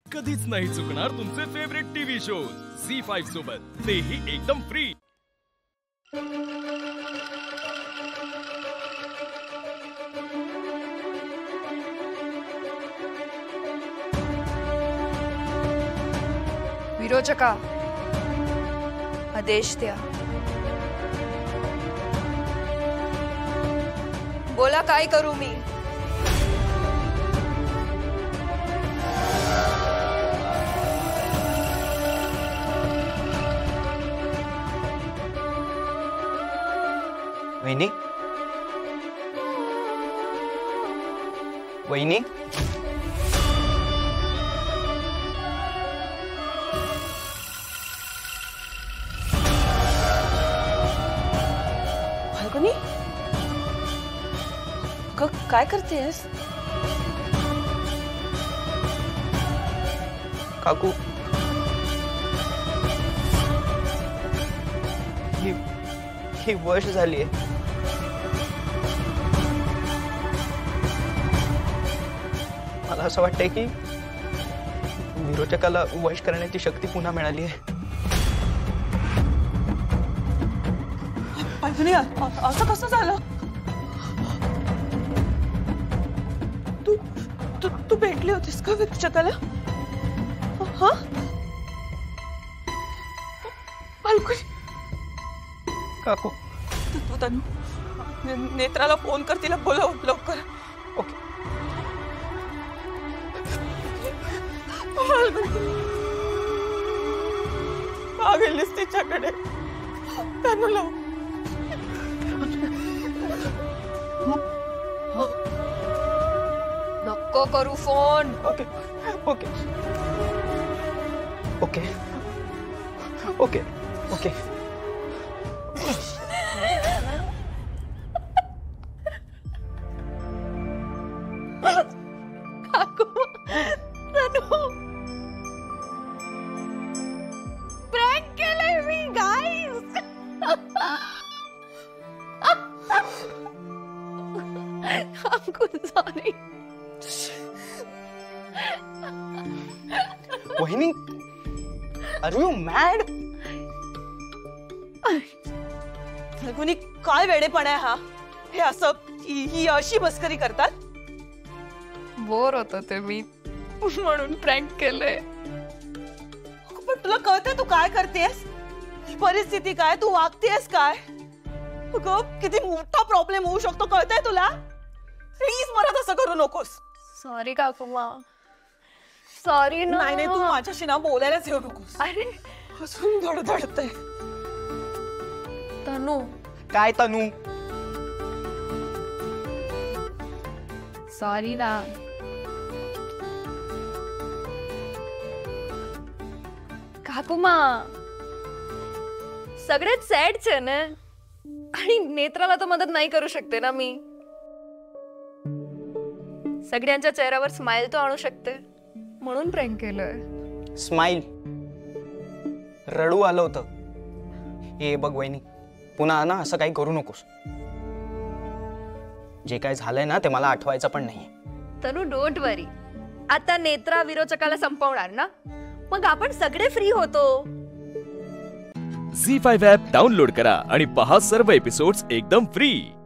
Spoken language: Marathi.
कधीच नाही चुकणार तुमचे फेवरेट टीव्ही शोज झी5 सोबत, तेही एकदम फ्री। विरोचका, आदेश द्या। बोला, काय करू मी? वहिनी, वहिनी, फाल्गुनी, काय करतेस? काकू, ही वश झालीये। मला असं वाटतंय की विरोचकाला वश करण्याची शक्ती पुन्हा मिळाली आहे। फाल्गुनी, असं कसं झालं? तू भेटली होतीस का विरोचकाला? हा? फाल्गुनी, काकू, तनु, नेत्राला फोन कर, तिला बोलव लवकर। ओके। गेलीस तिच्याकडे, तनु लव। नको करू phone. Okay okay okay okay okay. Prank केलंय मी, गाईस। सॉरी वहिनी, आर यू मॅड? फाल्गुनी, काय वेडेपण आहे हा? हे असं ही अशी मस्करी करतात? बोर होत ते मी, म्हणून प्रँक केलंय। पण तुला कळतंय तू काय करतेस? परिस्थिती काय, तू वागतेस काय? किती मोठा प्रॉब्लेम होऊ शकतो, कळतंय तुला? प्लीज मला तसं करू नकोस। सॉरी काकुमा, सॉरी ना। नाही, तू माझ्याशी ना बोलायलाच येऊ नकोस। अरे हसून धडधडतंय। तनु, काय तनु? सॉरी ना। काकुमा, सगळ्यात सॅडच आहे ना, आणि नेत्राला तर मदत नाही करू शकते ना मी। सगळ्यांच्या चेहऱ्यावर स्माइल तो आणू शकते, म्हणून प्रँक केलंय। स्माइल? रडू आलं होतं। हे बघ वहिनी, पुन्हा ना असं काही करू नकोस। जे काय झालंय ना ते मला आठवायचं पण नाही। तनु, डोंट वरी, आता नेत्रा विरोचकाला संपवणार ना, मग आपण सगळे फ्री होतो। झी5 ॲप डाउनलोड करा आणि पहा सर्व एपिसोड्स एकदम फ्री।